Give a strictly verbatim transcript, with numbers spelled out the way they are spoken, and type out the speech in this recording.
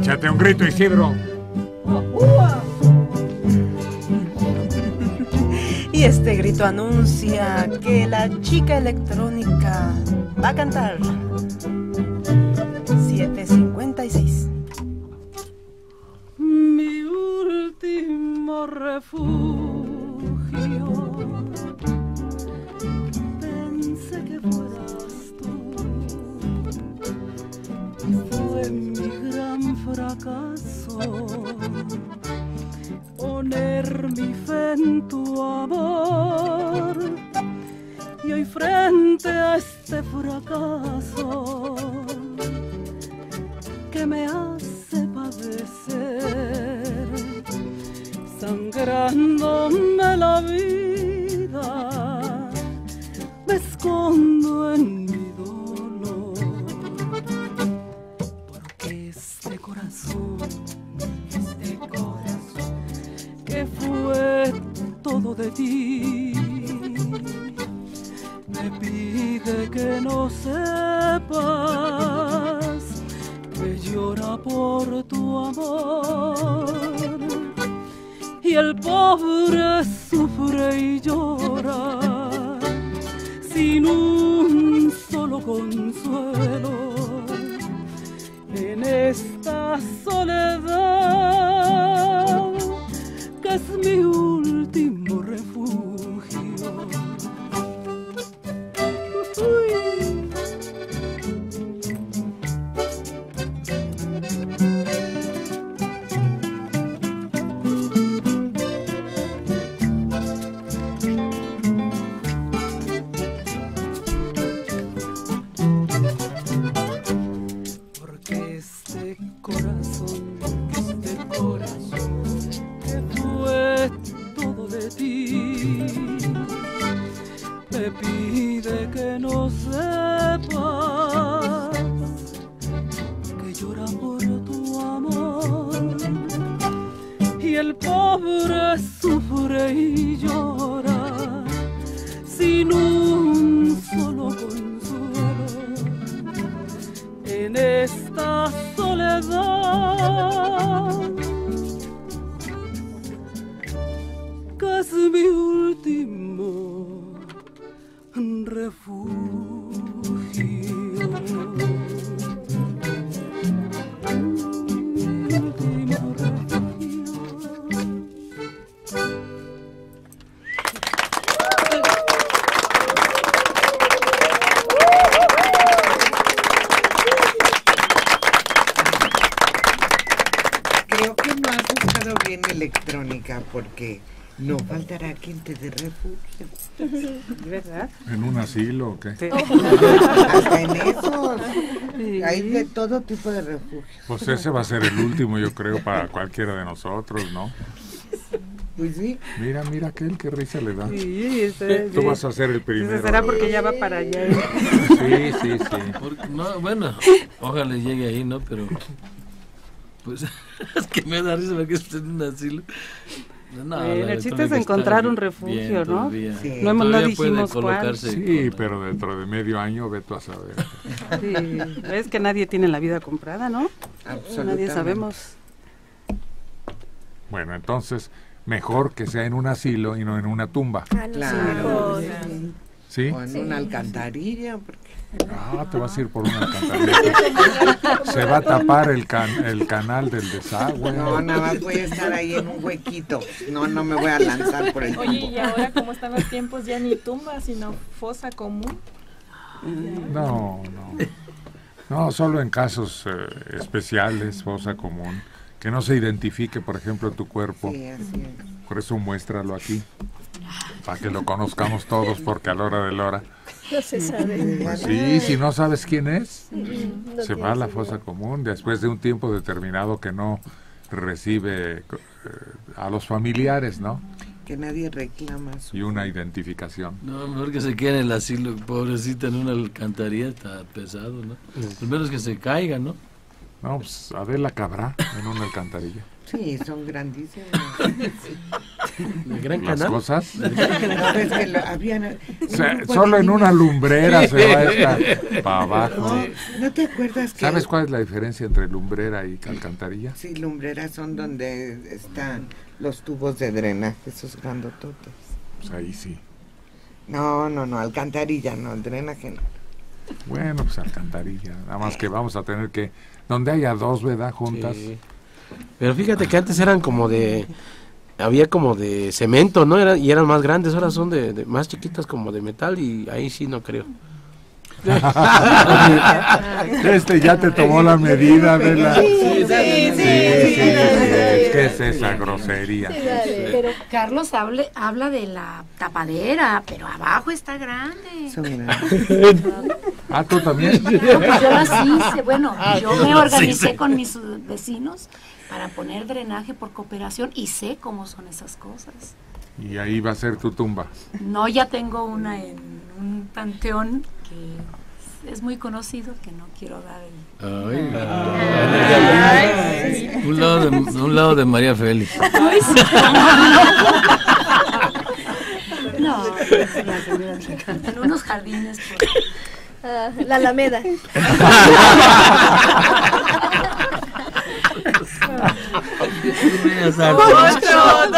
Échate un grito, Isidro. Y este grito anuncia que la chica electrónica va a cantar. siete cincuenta y seis. Mi último refugio. Pensé que fueras tú. Fue mi gran fracaso poner mi fe en tu amor. Y hoy frente a este fracaso que me hace padecer, sangrándome la vida, me escondo en mi dolor, porque este corazón, este corazón que fue todo de ti, me pide que no sepas que llora por tu amor, y el pobre sufre y llora sin un solo consuelo en esta soledad que es mi último refugio. Porque no faltará quien te dé refugio. ¿Verdad? ¿En un asilo o qué? Sí. Hasta en eso. Sí. Hay de todo tipo de refugios. Pues ese va a ser el último, yo creo, para cualquiera de nosotros, ¿no? Pues sí. Mira, mira aquel, qué risa le da. Sí, ese, Tú sí. vas a ser el primero. Será porque ya va para allá. Sí, sí, sí. Porque, no, bueno, ojalá llegue ahí, ¿no? Pero pues es que me da risa porque estoy en un asilo. No, bueno, el chiste es encontrar un refugio, ¿no? Sí. No, no dijimos cuál. Sí, pero dentro de medio año ve tú a saber. Sí, es que nadie tiene la vida comprada, ¿no? Nadie sabemos. Bueno, entonces, mejor que sea en un asilo y no en una tumba. Ah, claro. ¿Sí? O en sí. Una alcantarilla, porque... Ah, te vas a ir por una alcantarilla. Se va a tapar el, can, el canal del desagüe. No, nada más voy a estar ahí en un huequito. No, no me voy a lanzar por el Oye, tumbo. Y ahora como están los tiempos, ya ni tumba, sino fosa común. No, no. No, solo en casos eh, especiales, fosa común. Que no se identifique, por ejemplo, tu cuerpo. Sí, así es. Por eso muéstralo aquí. Para que lo conozcamos todos, porque a la hora de la hora. No se sabe. Pues sí, si no sabes quién es, no se va a la fosa común después de un tiempo determinado que no recibe eh, a los familiares, ¿no? Que nadie reclama su... Y una identificación. No, mejor que se quede en el asilo, pobrecita, en una alcantarilla, está pesado, ¿no? Primero es que se caiga, ¿no? No, pues Adela cabrá en una alcantarilla. Sí, son grandísimas. ¿El Gran las Canal? cosas. No, es que lo, habían, O sea, solo en una lumbrera se va esta para abajo. No, ¿no te acuerdas que... ¿Sabes cuál es la diferencia entre lumbrera y alcantarilla? Sí, lumbreras son donde están los tubos de drenaje, esos grandototes. Pues ahí sí. No, no, no, alcantarilla, no, el drenaje no. Bueno, pues alcantarilla. Nada más que vamos a tener que... Donde haya dos, ¿verdad? Juntas. Sí. Pero fíjate que antes eran como de... Había como de cemento, ¿no? Era, y eran más grandes, ahora son de, de más chiquitas como de metal y ahí sí no creo. Este ya te tomó la medida de la... Sí, Sí, sí, sí, sí, sí, ¿qué es esa grosería? Sí, dale. Pero Carlos hable, habla de la tapadera, pero abajo está grande. Son grandes. Ah, ¿tú también? Pues yo las hice, bueno, yo me organicé con mis uh, vecinos para poner drenaje por cooperación y sé cómo son esas cosas. Y ahí va a ser tu tumba. No, ya tengo una en un panteón que es muy conocido, que no quiero dar el... Ay, ay, un, lado de, un lado de María Félix. No, es la señora en unos jardines. Por... Ah, la Alameda. Otro,